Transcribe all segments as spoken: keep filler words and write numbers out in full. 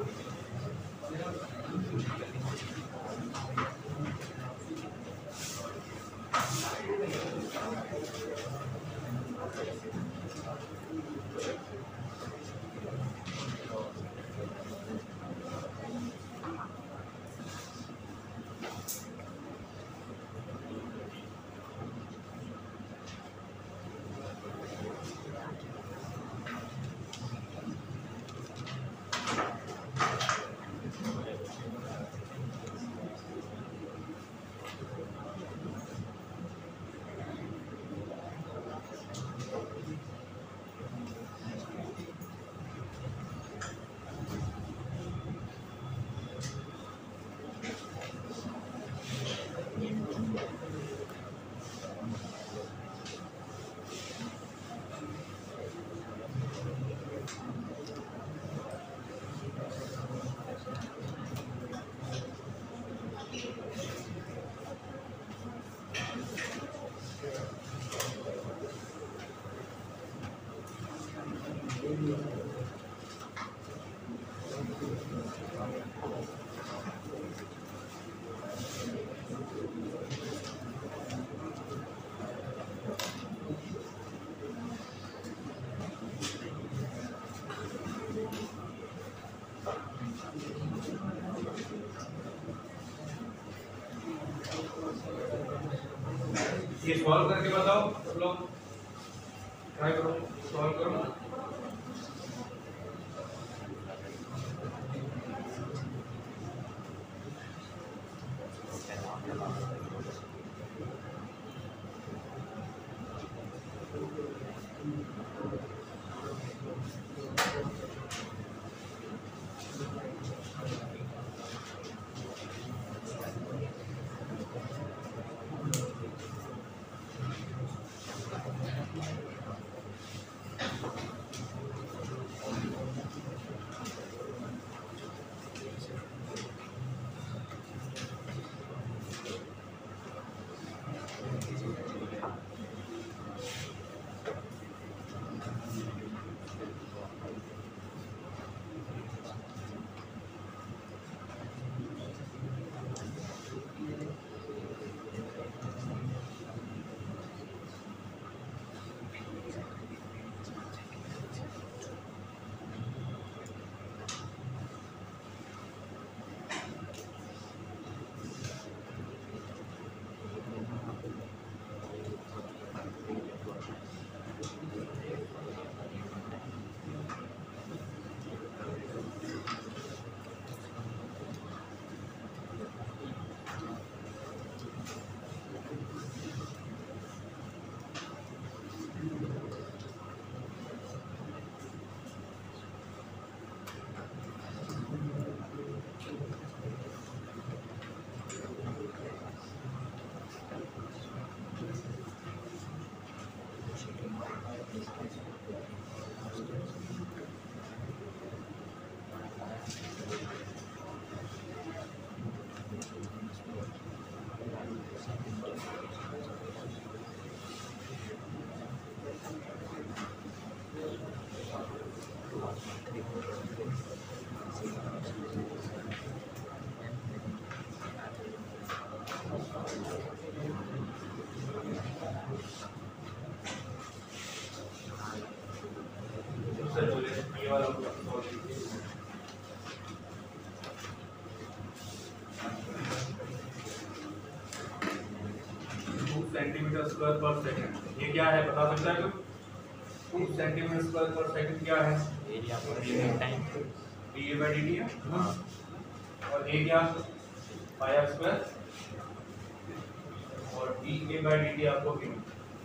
ये सॉल्व करके बताओ सब लोग, ट्राई करो, सॉल्व करो। सेंटीमीटर स्क्वायर पर सेकंड, ये क्या है बता सकता है कोई? Two centimetre square per second क्या है? Area per time D by D T है। और ए क्या? पाई आर स्क्वायर, और D A by D T आपको two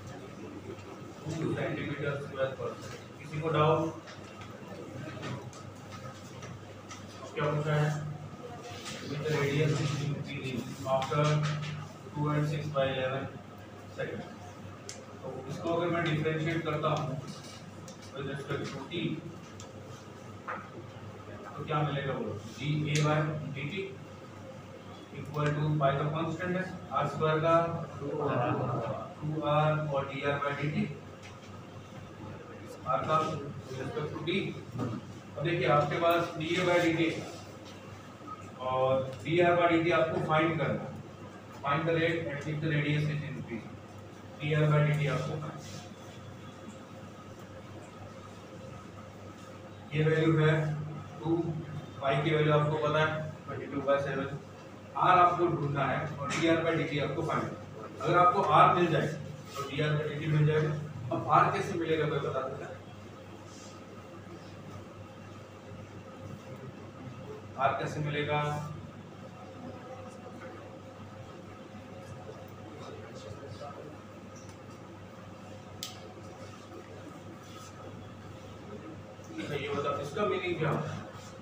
centimetre square per second. किसी को डाउट? क्या पूछा है? With radius increasing after two and six by eleven second. तो इसको अगर मैं डिफरेंशिएट करता हूँ विद रिस्पेक्ट टू टी, तो क्या मिलेगा? वो जी A by D T equal to pi का कांस्टेंट है, आर स्क्वायर का टू आर और D are by D T, R का विद रिस्पेक्ट टू टी अब देखिए आपके पास D A by D T और D are by D T आपको फाइंड करना है। Find the rate at which the radius is increase. D are by D T आपको फाइंड, ये वैल्यू है टू, पाई की वैल्यू आपको पता है twenty two by seven. R आपको ढूंढना है और D are by D T आपको फाइंड। अगर आपको आर मिल जाए तो D are by D T मिल जाएगा। अब आर कैसे मिलेगा कोई बता सकता है? आर कैसे मिलेगा? ये बताओ इसका मीनिंग क्या होता है?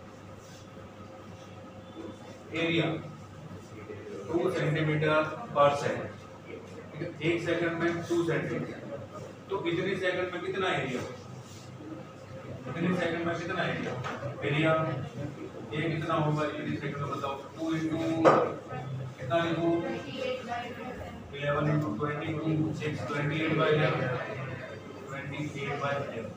Area two centimetre per second, ठीक है। एक सेकंड में टू सेंटीमीटर, तो कितने सेकंड में कितना एरिया? कितने सेकंड में कितना एरिया? एरिया ये कितना होगा कितने सेकंड में बताओ? टू इंटू कितना लिखूं? Eleven into twenty two six, twenty eight by eleven, twenty eight by eleven,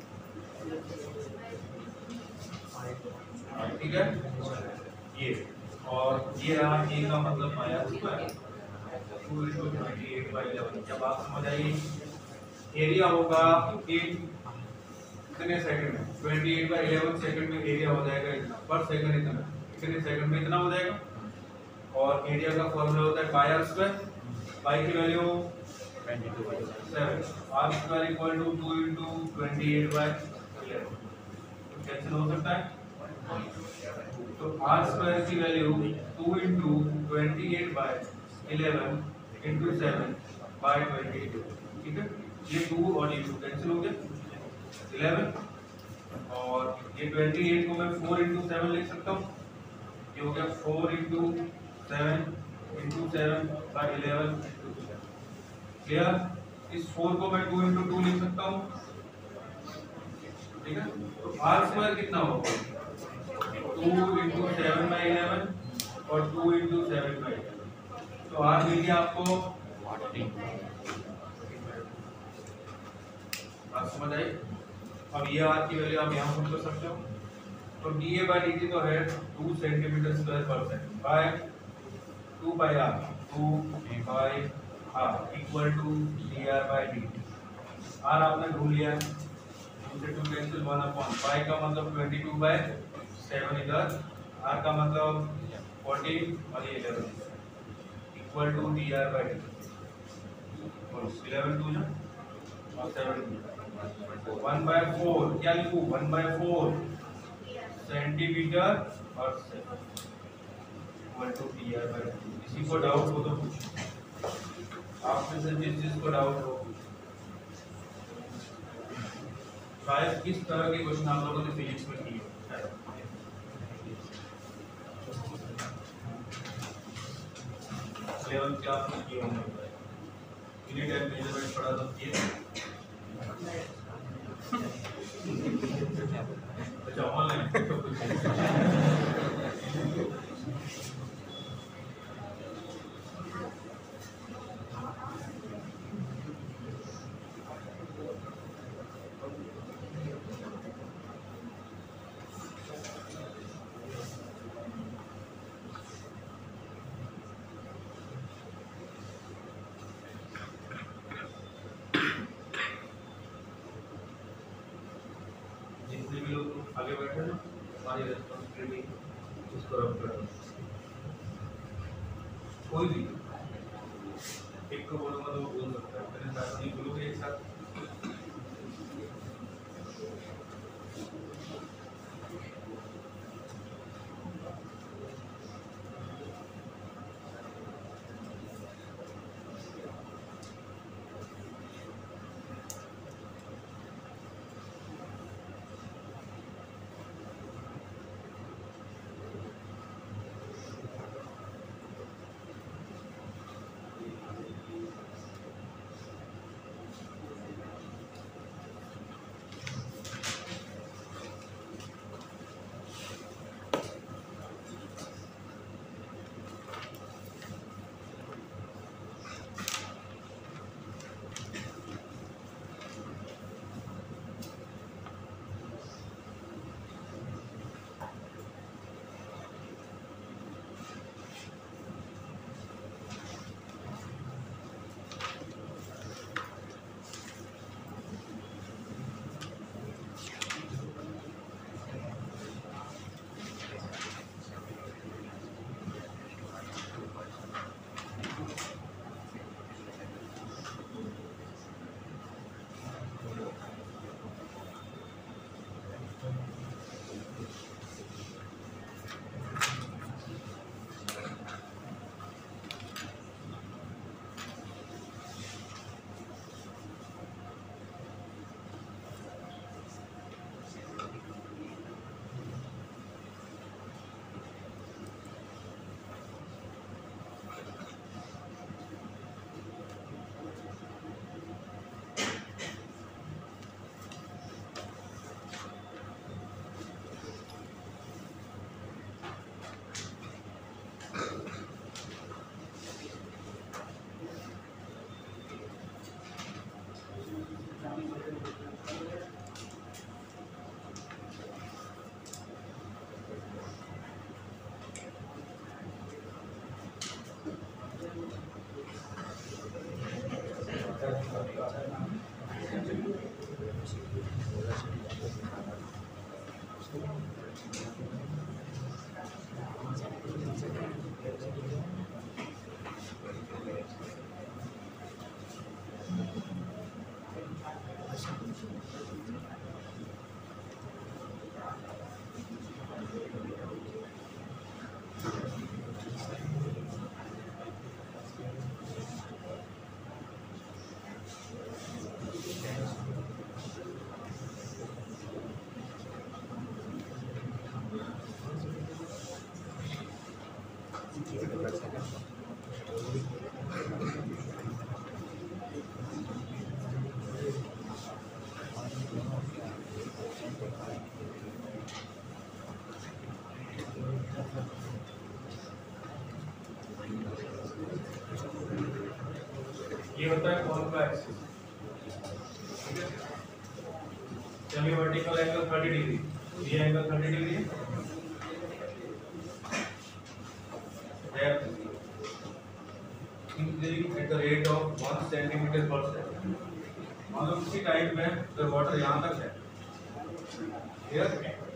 ठीक है। ये और ये रहा ए का मतलब पाया square two into twenty eight by eleven. जब आप समझ आइए एरिया होगा इन कितने सेकंड में? Twenty eight by eleven second में एरिया हो जाएगा इतना, पर सेकंड इतना, कितने सेकंड में इतना हो जाएगा। और एरिया का फॉर्मूला होता है पाई आर स्क्वायर। पाई की value twenty two by seven, R square equal to two into twenty eight by eleven. Cancel हो सकता है, तो आर स्क्वायर की value two into twenty eight by eleven into seven by twenty two, ठीक है। ये to और ये टू कैंसिल हो गया, इलेवन और ये ट्वेंटी एट को मैं फोर इंटू सेवन लिख सकता हूँ। ये हो गया four into seven into seven by eleven into seven, clear. इस फोर को मैं टू इंटू टू लिख सकता हूँ, ठीक है। तो आर स्क्वायर कितना होगा? Two into seven by eleven और two into seven by eleven, तो आर मिल गया आपको फोर्टी। बात समझ आई? अब ये आर की वैल्यू आप यहाँ पुट कर सकते हो। तो D A by D T तो है two centimetre square per second by two by R, two by R equal to D are by D T. R आपने ढूंढ लिया, टू से two cancel, one upon pi का मतलब twenty two by seven इधर, R का मतलब fourteen और ये eleven equal to D are by D T. Eleven two ना और सेवन वन बाय फोर, क्या लिखूं? वन बाय फोर सेंटीमीटर और seven equal to D are by D T. किसी को डाउट हो तो पूछो, आप में से जिस चीज को डाउट हो। शायद किस तरह के क्वेश्चन आप लोगों ने फिजिक्स में किए इलेवन क्लास में किए होंगे, यूनिट एंड मेजरमेंट पढ़ा तो किए। अच्छा ऑनलाइन आगे बैठे ना, हमारी रेस्पॉन्सिबिलिटी इसको रब करना। कोई भी एक को बोलूंगा तो वो बोल सकता है, मेरे साथ नहीं बोलोगे एक साथ। ये होता है कौन का एक्सिस, ठीक है। चलिए वर्टिकल एंगल थर्टी डिग्री, ये एंगल थर्टी डिग्री है, increasing at the rate of one centimeter per second। मान लो किसी टाइम में अगर वाटर यहाँ तक है, क्लियर,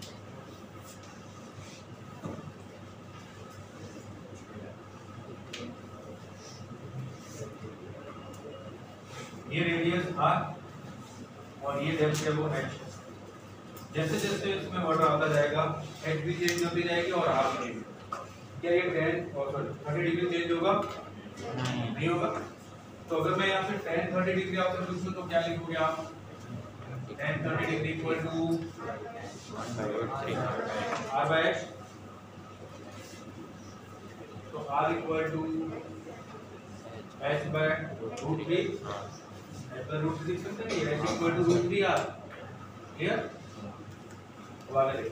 ये रेडियस आर और ये डेप्थ है वो एच। जैसे जैसे इसमें वाटर आता जाएगा एच भी चेंज होती जाएगी और आर भी। क्या ये टेन और थर्टी डिग्री चेंज होगा? नहीं होगा। तो अगर मैं यहाँ से टेन थर्टी डिग्री आपसे पूछूं तो क्या लिखोगे आप? Tan thirty degree equal to R by H. तो R equal to H by root three, H by root three लिख सकते हैं, H equal to root three R. Clear? वाले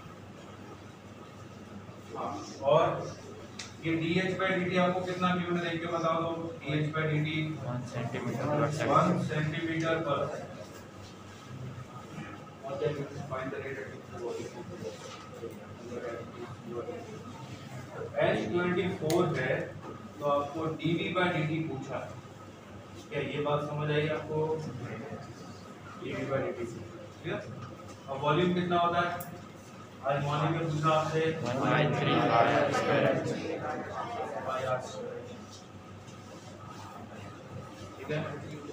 हाँ, और ये dH by dt आपको कितना क्यू में देख के बता दो। dH by dt one centimetre per second, one centimetre per second. और then you find the rate at H twenty four है तो आपको dV by dt पूछा। क्या ये बात समझ आई आपको? dV by dt, ठीक है। अब वॉल्यूम कितना होता है? आज मॉर्निंग में पूछा आपसे one by three R square, ठीक है।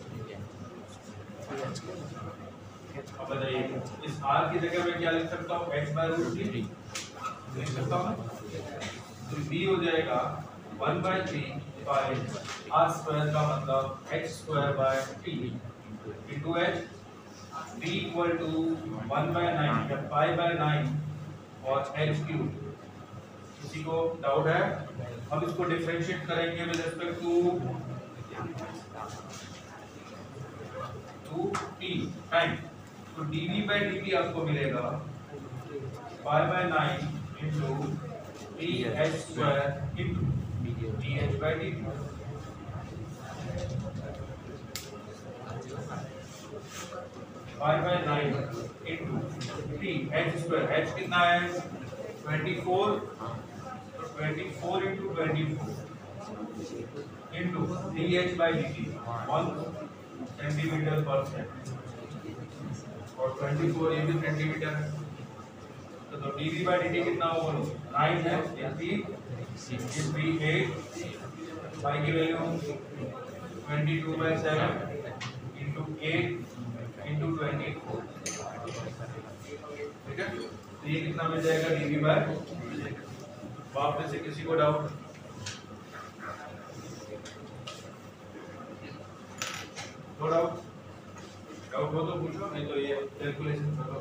अब बताइए इस आर की जगह मैं क्या लिख सकता हूँ? एक्स बाय रूट थ्री लिख सकता हूँ। तो बी हो जाएगा one by three by R square का मतलब X square by three into H. V equal to one by nine या पाई बाय नाइन और एच क्यूब। किसी को डाउट है? अब इसको डिफरेंशिएट करेंगे with respect to to T time. तो dv by dt आपको मिलेगा pi by nine into T H square into dh by dt। Pi by nine into T H square, H कितना है? ट्वेंटी फोर, तो twenty four into twenty four into dH by dt one centimetre per second और twenty four ये भी centimetre है। तो, तो dV by dt कितना होगा? नाइन है, इस भी एट, पाई की value twenty two by seven into eight into twenty four, ठीक है। तो ये कितना मिल जाएगा? dV by। आप में से किसी को डाउट? No doubt? डाउट हो तो पूछो, नहीं तो ये कैलकुलेशन करो।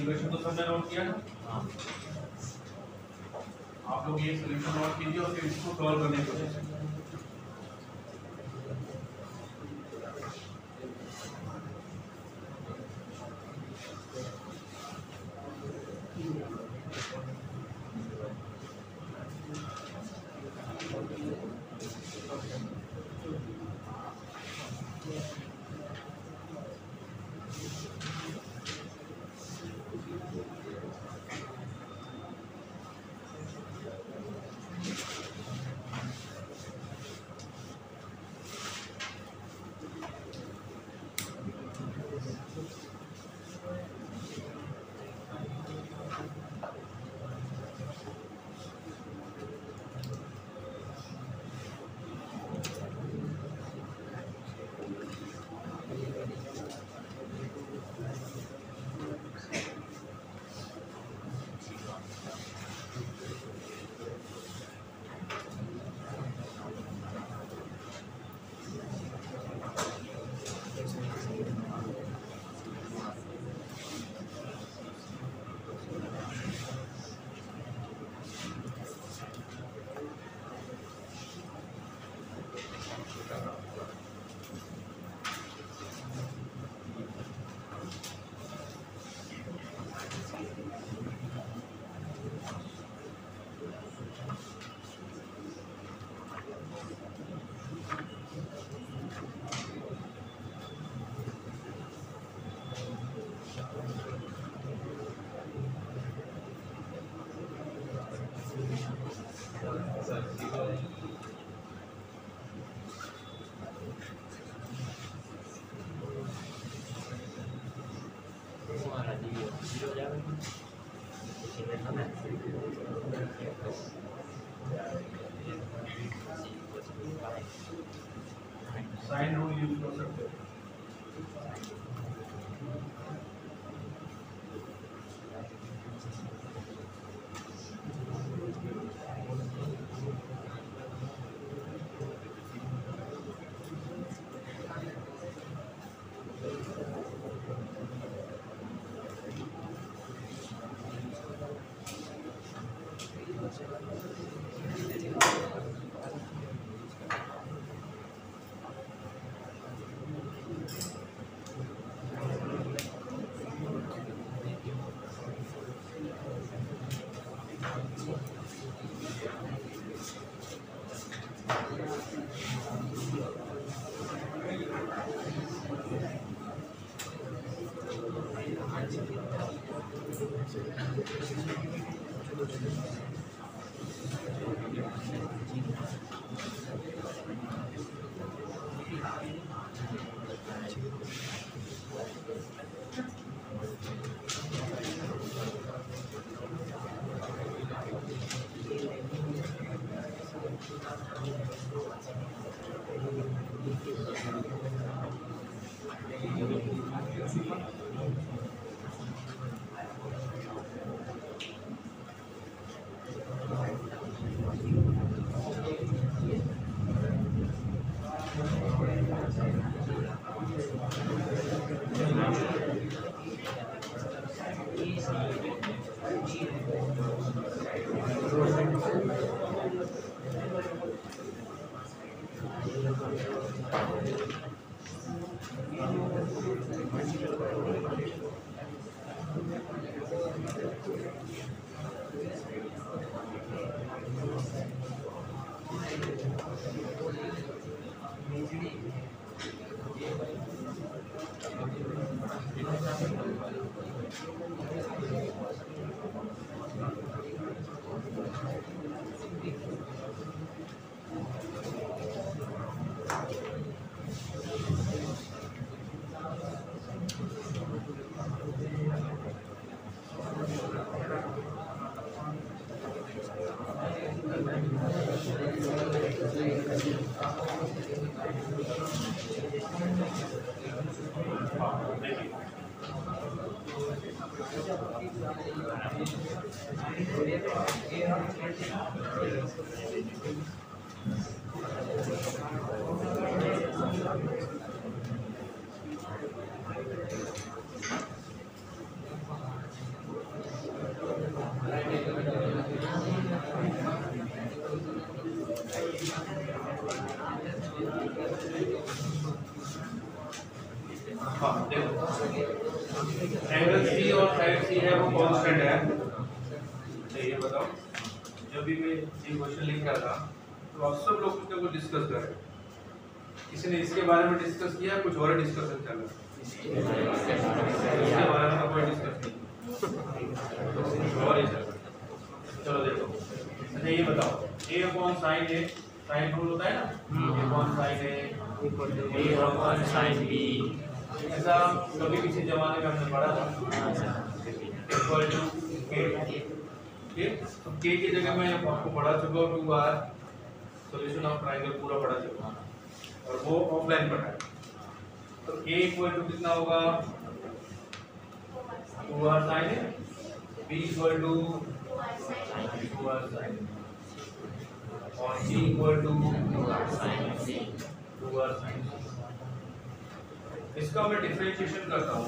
इक्वेशन तो सबने नोट किया ना? हाँ। आप लोग ये सॉल्यूशन नोट कीजिए और फिर इसको सॉल्व करने की कोशिश कीजिए। साइन रूल यूज कर सकते हो। हाँ देखो, एंगल सी और साइड सी है वो कांस्टेंट है। तो ये बताओ, जब भी मैं ये क्वेश्चन लिख रहा था तो आप सब लोग इसके को डिस्कस कर रहे हैं। किसी ने इसके बारे में डिस्कस किया, कुछ और डिस्कशन चल रहा है? इसके बारे में कोई डिस्कस नहीं, और ही चल रहा है। चलो देखो, अच्छा ये बताओ, a upon sin a, sine rule होता है ना, a upon sin a a upon sin b। ऐसा कभी किसी जमाने में हमने पढ़ा था, इक्वल टू k। ठीक, तो k की जगह मैं आपको पढ़ा चुका हूँ, टू बार सॉल्यूशन ऑफ ट्रायंगल पूरा पढ़ा चुका हूँ और वो ऑफलाइन पढ़ा है। तो a इक्वल टू कितना होगा, two R sin a, b equal to two R sin a और c equal to two R sin c, two R sin c। इसका मैं डिफरेंशिएशन करता हूँ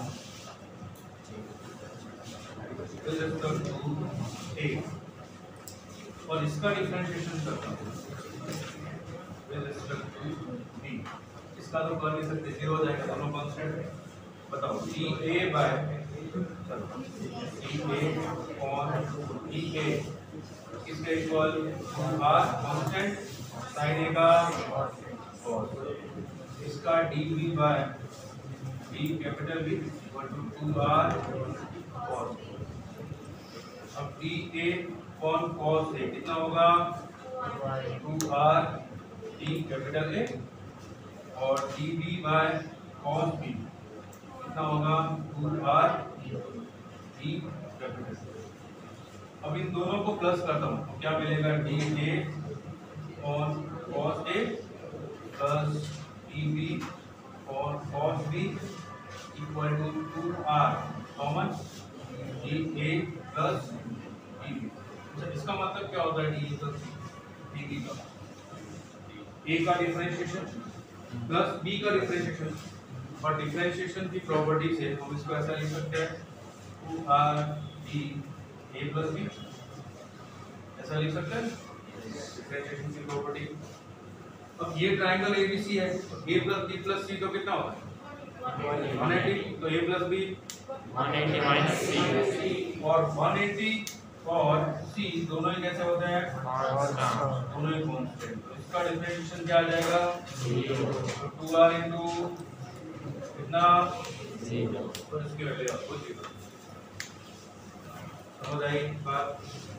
with respect to a और इसका डिफरेंशिएशन करता हूँ with respect to b। इसका तो कर नहीं सकते, जीरो हो जाएगा, दोनों कांस्टेंट है। बताओ d a by चलो d a on d a किसके इक्वल, r कांस्टेंट sin a का cos, इसका db by b capital B equal to two R cos। अब d a कौन cos a कितना होगा, two R d capital A और db by cos b कितना होगा, टू आर d कैपिटल। अब इन दोनों को प्लस करता हूँ तो क्या मिलेगा, d a on cos a plus db और cos b equal to two R common d a plus db। अच्छा इसका मतलब क्या होता है, d a प्लस db का, a का डिफरेंशिएशन प्लस b का डिफरेंशिएशन, और डिफरेंशिएशन की प्रॉपर्टी से हम इसको ऐसा लिख सकते हैं, two R d a plus b, ऐसा लिख सकते हैं डिफरेंशिएशन की प्रॉपर्टी। अब ये ट्रायंगल एबीसी है, तो a plus b plus c तो कितना होता है, वन एटी, तो a plus b one eighty minus c और वन एटी और c दोनों ही कैसे होते हैं, दोनों ही कांस्टेंट। तो इसका डिफरेंशिएशन क्या आ जाएगा, टू आर इनटू कितना, तो इसकी वैल्यू आपको जीरो। समझ आई बात?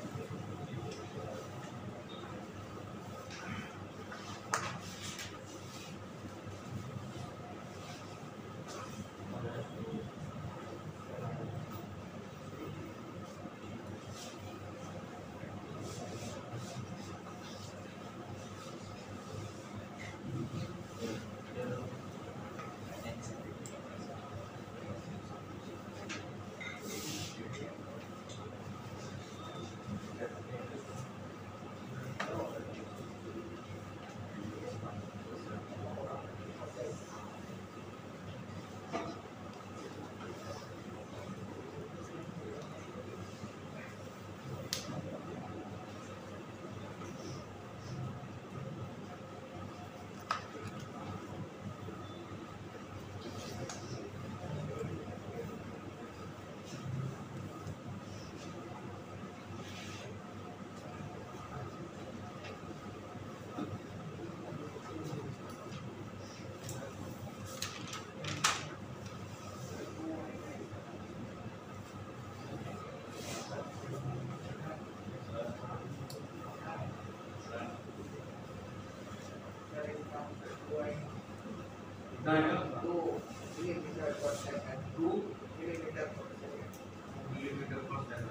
Two millimetre per second, two millimetre per second, millimetre per second.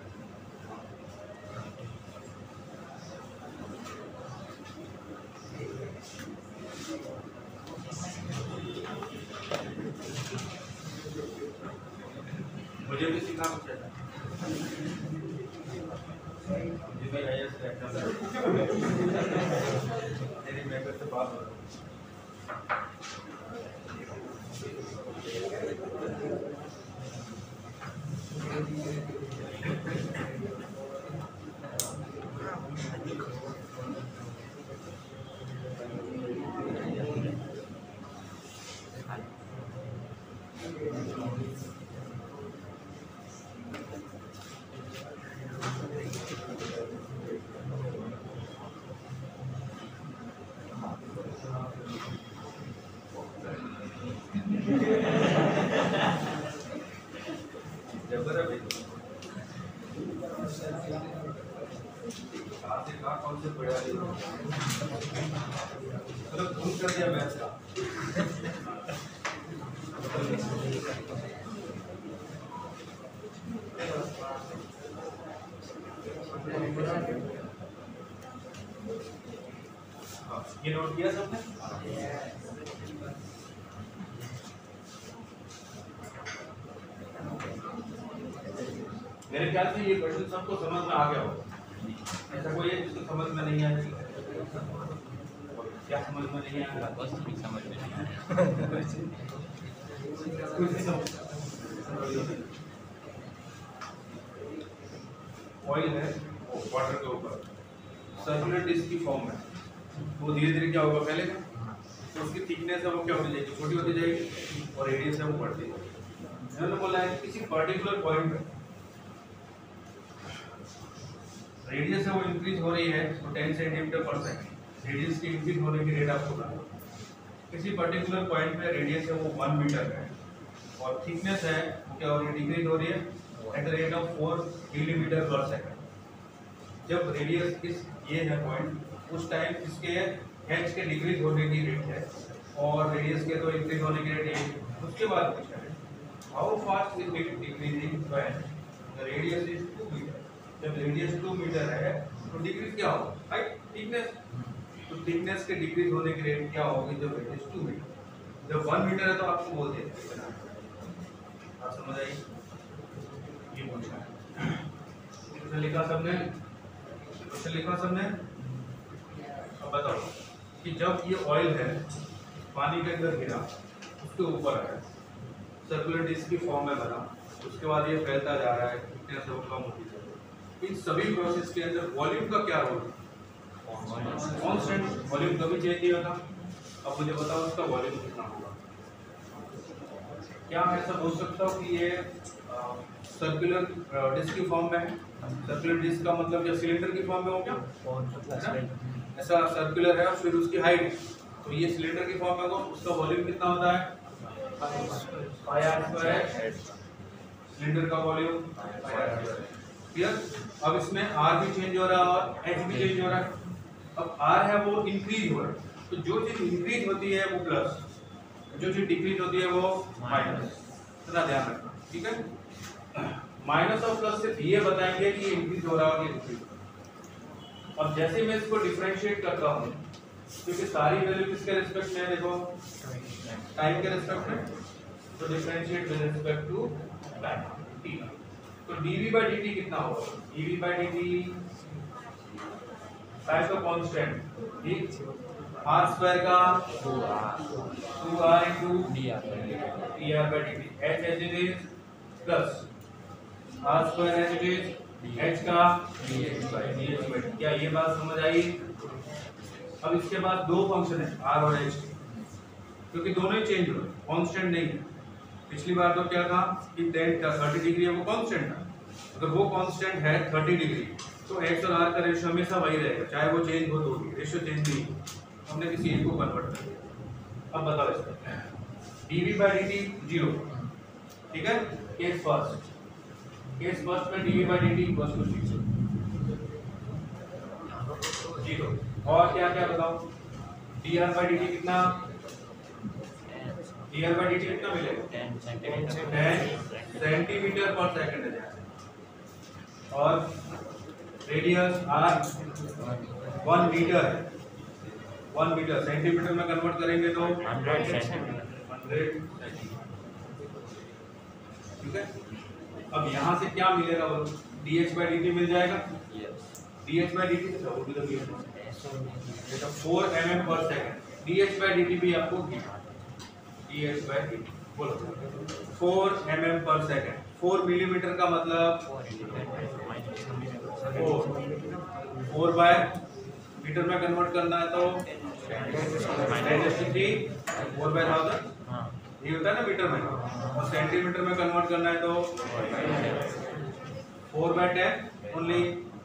मुझे भी सीखना कुछ है, मुझे भी आई एस एग्जाम तेरी मेकर से बात हो रही है। कौन से बढ़िया मतलब भूल कर दिया मैथ का। ये नोट किया सबने? मेरे ख्याल से ये क्वेश्चन सबको समझ में आ गया हो। ऐसा कोई है जिसको समझ में नहीं आया? क्या समझ में नहीं आया? बस नहीं समझ में नहीं आया। ऑयल है वाटर के ऊपर, सर्कुलर डिस्क की फॉर्म है, वो धीरे धीरे क्या होगा फैलेगा, तो उसकी थिकनेस है वो क्या होती जाएगी, छोटी होती जाएगी, और रेडियस है वो बढ़ती जाएगी। मैंने बोला है किसी पर्टिकुलर पॉइंट पे रेडियस है वो इंक्रीज हो रही है तो ten centimetre per second radius की इंक्रीज होने की रेट आपको बताना। किसी पर्टिकुलर पॉइंट पे रेडियस है वो वन मीटर है और थिकनेस है वो क्या हो रही है, डिक्रीज हो रही है at the rate of four millimetre per second. जब रेडियस इस ये है पॉइंट उस टाइम इसके एच के डिक्रीज होने की रेट है और रेडियस के तो इंक्रीज होने की रेट है। उसके बाद पूछा है how fast is it decreasing when the radius is two metre. जब रेडियस टू मीटर है तो डिक्रीज क्या होगा, राइट, थिकनेस। तो थिकनेस के डिक्रीज होने की रेट क्या होगी जब रेडियस टू मीटर। जब वन मीटर है तो आपको बोल दिया, आप समझ आई, ये पूछा है। क्वेश्चन लिखा सबने, क्वेश्चन लिखा सबने। अब बताओ कि जब ये ऑयल है पानी के अंदर गिरा, उसके ऊपर है, सर्कुलर डिस्क की फॉर्म में बना, उसके बाद ये फैलता जा रहा है, थिकनेस वो कम होती है। इन सभी प्रोसेस के अंदर वॉल्यूम का क्या रोल है? कांस्टेंट। वॉल्यूम कभी चेंज नहीं होता। अब मुझे बताओ उसका वॉल्यूम कितना होगा। क्या मैं ऐसा बोल सकता हूँ कि ये सर्कुलर डिस्क की फॉर्म में है? सर्कुलर डिस्क का मतलब या सिलेंडर की फॉर्म में हो क्या? ऐसा सर्कुलर है और फिर उसकी हाइट है, तो ये सिलेंडर की फॉर्म में होगा, उसका वॉल्यूम कितना होता है? Pi R square. सिलेंडर का volume pi R square. Clear? अब इसमें आर भी चेंज हो रहा है और एच भी चेंज हो रहा है। अब आर है वो इंक्रीज हो रहा है, तो जो चीज इंक्रीज होती है वो प्लस, जो चीज डिक्रीज होती है वो माइनस। इतना ध्यान रखना, ठीक है? माइनस और प्लस सिर्फ ये बताएंगे कि ये इंक्रीज हो रहा है कि डिक्रीज हो रहा है। अब जैसे मैं इसको डिफरेंशिएट करता हूँ, क्योंकि सारी वैल्यू किसके रिस्पेक्ट में है, देखो टाइम के रिस्पेक्ट में, तो differentiate with respect to time, ठीक है? तो dv by dt कितना होगा? dv by dt टाइम का कांस्टेंट, ठीक, r स्क्वायर का two R into dr by dt, h as it is plus r square as it is h का dh by dt। क्या ये बात समझ आई? अब इसके बाद दो फंक्शन है r और h, क्योंकि दोनों ही चेंज हो रहे हैं, कांस्टेंट नहीं है। पिछली बार तो क्या था कि टेन का थर्टी डिग्री है वो कांस्टेंट था, अगर वो कांस्टेंट है थर्टी डिग्री तो एक्स और आर का रेशियो हमेशा वही रहेगा, चाहे वो चेंज हो तो भी रेशियो चेंज नहीं हो। हमने किसी एक को कन्वर्ट कर दिया। अब बताओ इसका dv by dt जीरो, ठीक है? केस फर्स्ट, केस फर्स्ट में dv by dt equals to zero, zero. और क्या क्या बताओ? dr by dt कितना, dr by dt कितना मिलेगा? टेन सेंटीमीटर पर सेकंड है, और रेडियस r वन मीटर है, वन मीटर सेंटीमीटर में कन्वर्ट करेंगे तो हंड्रेड सेंटीमीटर, ठीक है? अब यहाँ से क्या मिलेगा बोलो? dh by dt मिल जाएगा। dh by dt क्या होगा? Four mm per second. dh by dt भी आपको dh by dt बोलो four mm per second. Four millimetre का मतलब फोर बाय मीटर में कन्वर्ट करना है तो फोर बाय थाउजेंड ये होता है ना मीटर में, और सेंटीमीटर में कन्वर्ट करना है तो four by ten only,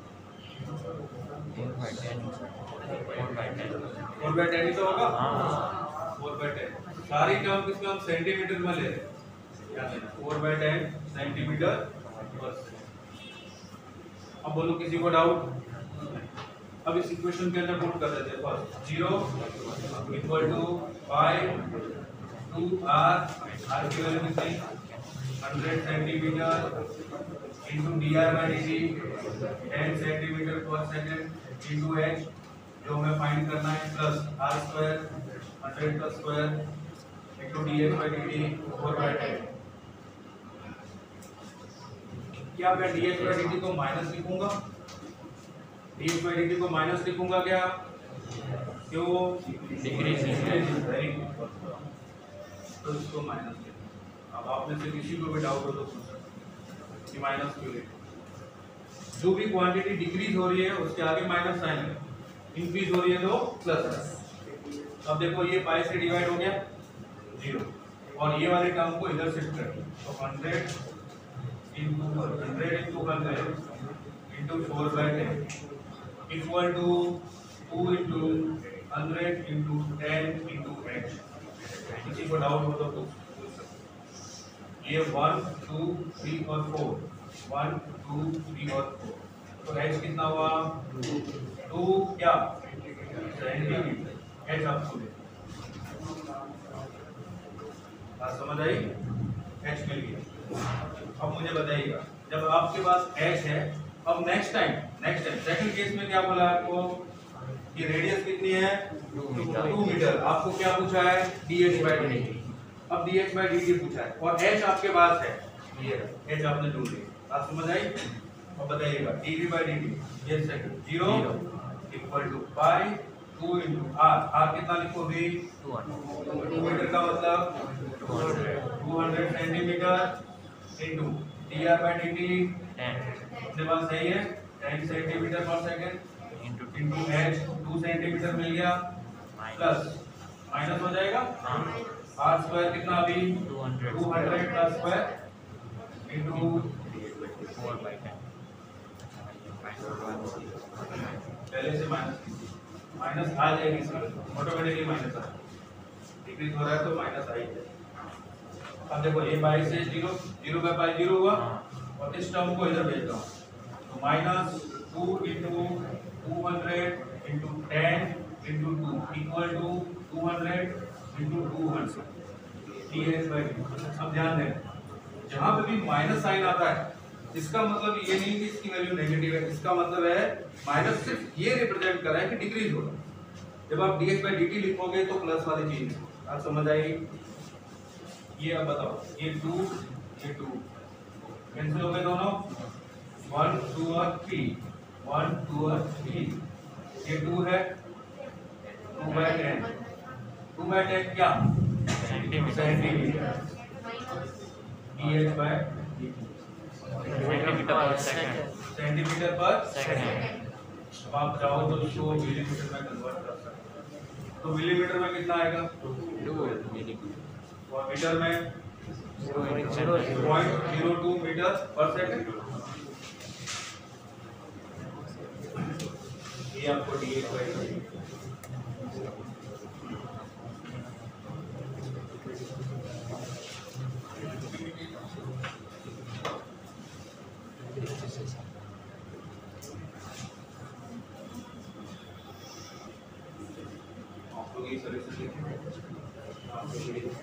four by ten ही तो होगा, फोर बाय टेन। सारी टर्म किसमें हम सेंटीमीटर में ले रहे हैं, फोर बाय टेन सेंटीमीटर पर अब बोलो किसी को डाउट? अब इस इक्वेशन के अंदर पुट कर देते हैं first zero equal to pi two R, R की वैल्यू कितनी hundred centimetre into D R by D T ten centimetre per second into H जो हमें फाइंड करना है प्लस आर स्क्वायर हंड्रेड का square into D H by D T four by ten. क्या मैं D H by D T को minus लिखूंगा? D H by D T को माइनस लिखूंगा क्या? क्यों? डिक्रीज वेरी गुड, तो इसको माइनस लिखूंगा। अब आप में से किसी को भी डाउट हो तो पूछ सकते कि माइनस क्यों लिखूं? जो भी क्वांटिटी डिक्रीज हो रही है उसके आगे माइनस साइन है, इंक्रीज हो रही है तो प्लस है। अब देखो ये पाई से डिवाइड हो गया जीरो और ये वाले टर्म को इधर शिफ्ट कर दिया तो hundred into hundred into hundred into four by ten equal to two into hundred into ten into H. किसी को डाउट हो तो पूछ सकते। ये वन टू थ्री और फोर, वन टू थ्री और फोर, तो एच कितना हुआ? टू क्या सेंटीमीटर। एच आपको दे बात समझ आई? एच मिल गया। अब मुझे बताइएगा जब आपके पास एच है, अब next time next time second case में क्या बोला आपको कि रेडियस कितनी है टू मीटर। आपको क्या पूछा है? D H by D t. अब d H by D t पूछा है और एच आपके पास है, ये एच आपने ढूंढ लिया। बात समझ आई? अब बताइएगा d v by D t ये second zero equal to pi two into r. R कितना लिखोगे? टू मीटर का मतलब two hundred centimetre into D R by D t अपने पास सही है ten centimetre per second into h two centimeter मिल गया प्लस माइनस हो जाएगा आर स्क्वायर कितना अभी टू हंड्रेड का स्क्वायर इंटू पहले से माइनस माइनस आ जाएगी इसमें ऑटोमेटिकली माइनस आ डिक्रीज हो रहा है तो माइनस आ ही जाएगा। अब देखो ये बाई से zero zero by pi zero हुआ और इस टर्म को इधर भेज रहा हूँ तो minus two into two hundred into ten into two equal to two hundred into two hundred d H by d. अब ध्यान दें जहाँ पे भी माइनस साइन आता है इसका मतलब ये नहीं कि इसकी वैल्यू नेगेटिव है, इसका मतलब है माइनस सिर्फ ये रिप्रेजेंट कर रहा है कि डिक्रीज हो रहा है। जब आप d H by D t लिखोगे तो प्लस वाली चीज है, आप समझ आएगी? ये अब बताओ ये टू ये टू कैंसिल हो गए दोनों, वन टू और थ्री वन टू और थ्री, ये टू है two by ten two by ten क्या centimeter d H by D t centimeter per second centimeter per second. अब आप चाहो तो इसको मिलीमीटर में कन्वर्ट कर सकते हैं तो मिलीमीटर में कितना आएगा टू मिलीमीटर और मीटर में zero point zero two meter per second. ये आपको डी एच बाई आप लोग ये सर्विस देखें आप लोग ये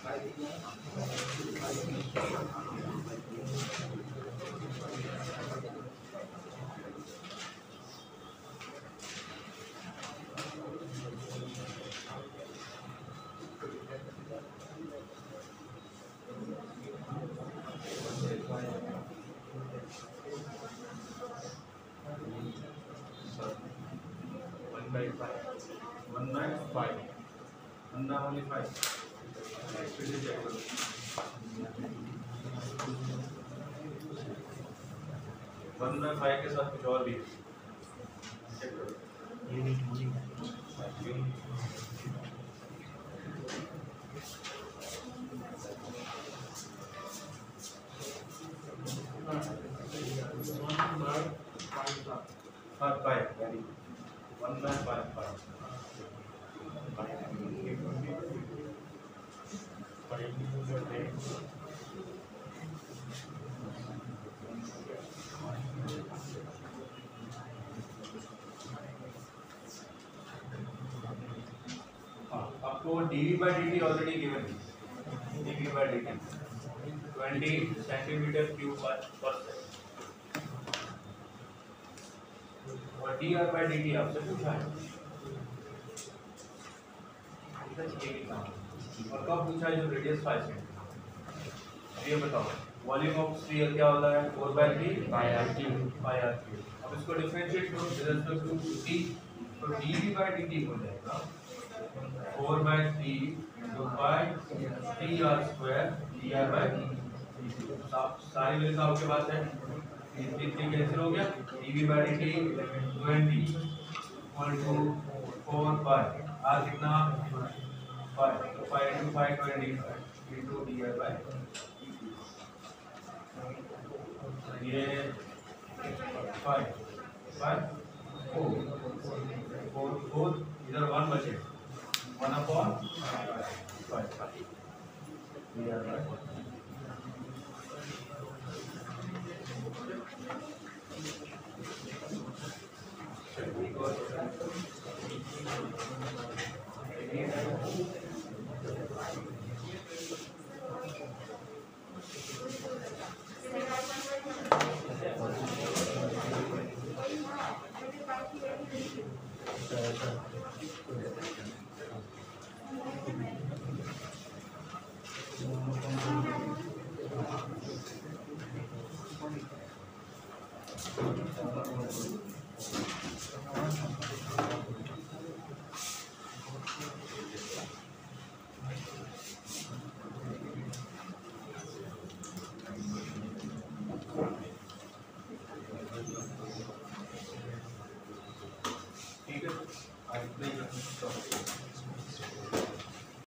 One by five. One by five. One by only five. Next we check करो. One by five के साथ कुछ और भी check करो. Five, five, very good. One by five, five. हाँ, आपको dV by dt already given है. dV by dt twenty centimeter cube per per second. और dr by dt आपसे पूछा है. और कब पूछा है? जो रेडियस फाइव सेंटीमीटर. ये बताओ वॉल्यूम ऑफ स्फीयर क्या होता है? Four by three pi r cube. Pi r cube. अब इसको डिफरेंशिएट करो विद रिस्पेक्ट टू टी. तो dv by dt हो जाएगा four by three into pi t r square dr by सारी वैल्यू आपके पास है. थ्री थ्री कैंसिल हो गया. dv by dt twenty equal to four pi r कितना फाइव. तो five into five twenty five into dr by ये five five four four four इधर वन बचे. One upon five dr by Thank you.